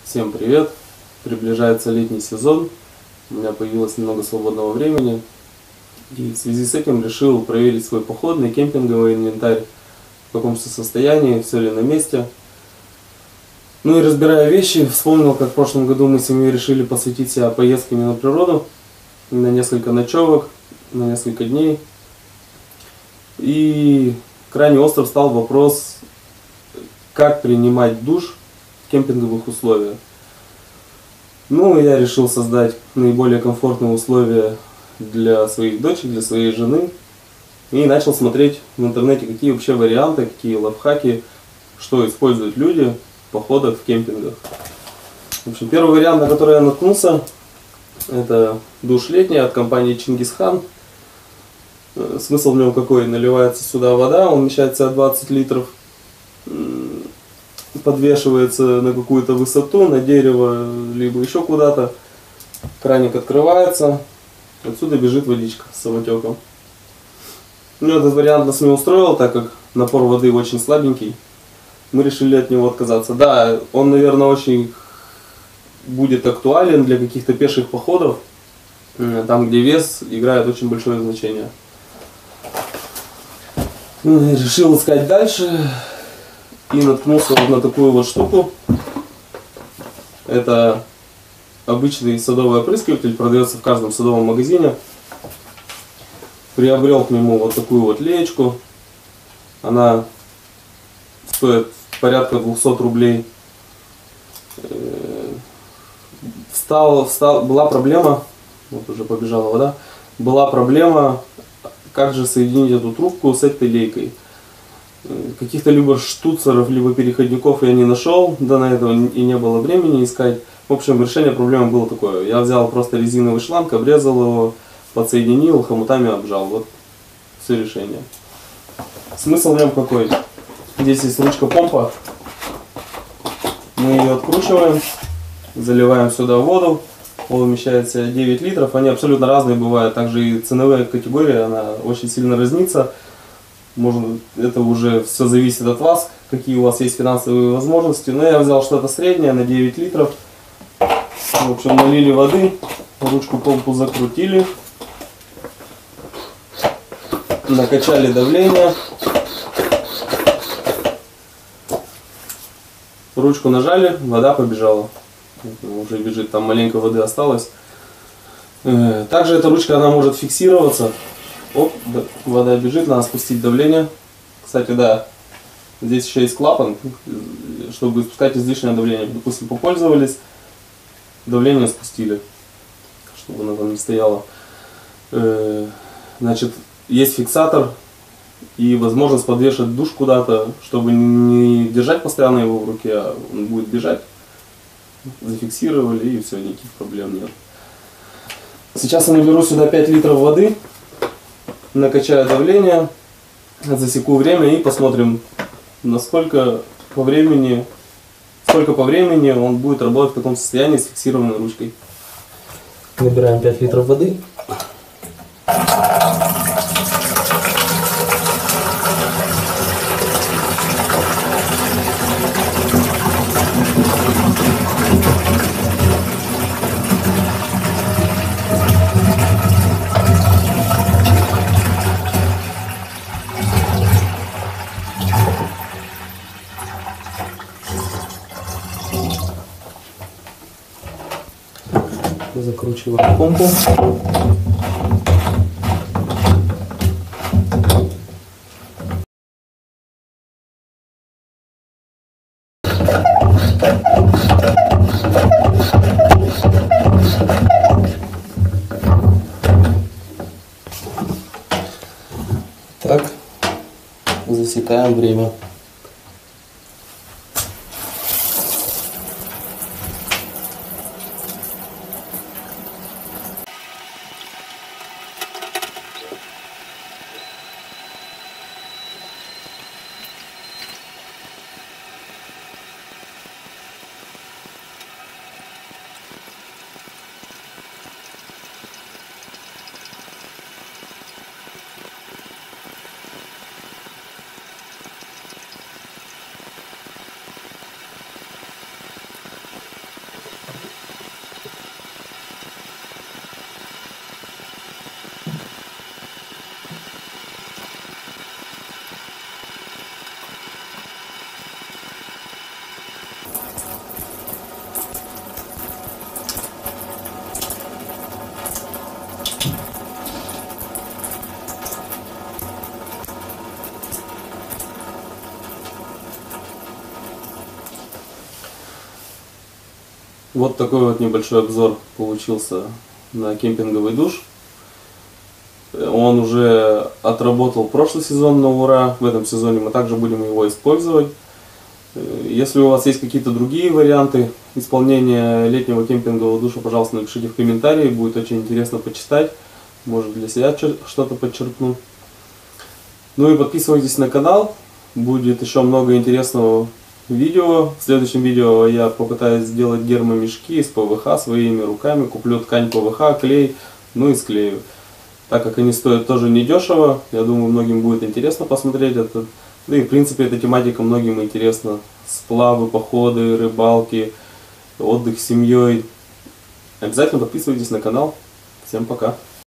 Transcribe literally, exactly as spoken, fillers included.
Всем привет! Приближается летний сезон, у меня появилось немного свободного времени, и в связи с этим решил проверить свой походный кемпинговый инвентарь, в каком состоянии, все ли на месте. Ну и разбирая вещи, вспомнил, как в прошлом году мы с семьей решили посвятить себя поездками на природу, на несколько ночевок, на несколько дней. И крайне остро стал вопрос, как принимать душ в кемпинговых условиях. Ну, я решил создать наиболее комфортные условия для своих дочек, для своей жены. И начал смотреть в интернете, какие вообще варианты, какие лайфхаки, что используют люди в походах, в кемпингах. В общем, первый вариант, на который я наткнулся, это душ летний от компании Чингисхан. Смысл в нем какой? Наливается сюда вода, он вмещается двадцать литров, подвешивается на какую-то высоту, на дерево, либо еще куда-то. Краник открывается, отсюда бежит водичка с самотеком. Ну, этот вариант нас не устроил, так как напор воды очень слабенький. Мы решили от него отказаться. Да, он, наверное, очень будет актуален для каких-то пеших походов, там, где вес играет очень большое значение. Решил искать дальше и наткнулся вот на такую вот штуку. Это обычный садовый опрыскиватель, продается в каждом садовом магазине. Приобрел к нему вот такую вот леечку. Она стоит порядка двухсот рублей. Встал, встал, была проблема, вот уже побежала вода, была проблема, как же соединить эту трубку с этой лейкой. Каких-то либо штуцеров, либо переходников я не нашел, да на это и не было времени искать. В общем, решение проблемы было такое. Я взял просто резиновый шланг, обрезал его, подсоединил, хомутами обжал. Вот все решение. Смысл в нем какой? Здесь есть ручка-помпа. Мы ее откручиваем, заливаем сюда воду. Он вмещается девять литров. Они абсолютно разные бывают. Также и ценовая категория, она очень сильно разнится. Можно, это уже все зависит от вас, какие у вас есть финансовые возможности. Но я взял что-то среднее на девять литров. В общем, налили воды, ручку помпу закрутили, накачали давление, ручку нажали, вода побежала. Уже бежит, там маленько воды осталось. Также эта ручка, она может фиксироваться. Оп, вода бежит, надо спустить давление. Кстати, да, здесь еще есть клапан, чтобы спускать излишнее давление. Допустим, попользовались, давление спустили, чтобы оно там не стояло. Значит, есть фиксатор и возможность подвешать душ куда-то, чтобы не держать постоянно его в руке, а он будет бежать. Зафиксировали, и все, никаких проблем нет. Сейчас я наберу сюда пять литров воды. Накачаю давление, засеку время и посмотрим, насколько по времени, сколько по времени он будет работать в таком состоянии с фиксированной ручкой. Набираем пять литров воды. Закручиваем помпу. Так, засекаем время. Вот такой вот небольшой обзор получился на кемпинговый душ. Он уже отработал прошлый сезон на ура. В этом сезоне мы также будем его использовать. Если у вас есть какие-то другие варианты исполнения летнего кемпингового душа, пожалуйста, напишите в комментарии. Будет очень интересно почитать. Может, для себя что-то подчеркну. Ну и подписывайтесь на канал. Будет еще много интересного видео. В следующем видео я попытаюсь сделать гермомешки из ПВХ своими руками. Куплю ткань ПВХ, клей, ну и склею. Так как они стоят тоже недешево, я думаю, многим будет интересно посмотреть это. Да и в принципе эта тематика многим интересна. Сплавы, походы, рыбалки, отдых с семьей. Обязательно подписывайтесь на канал. Всем пока.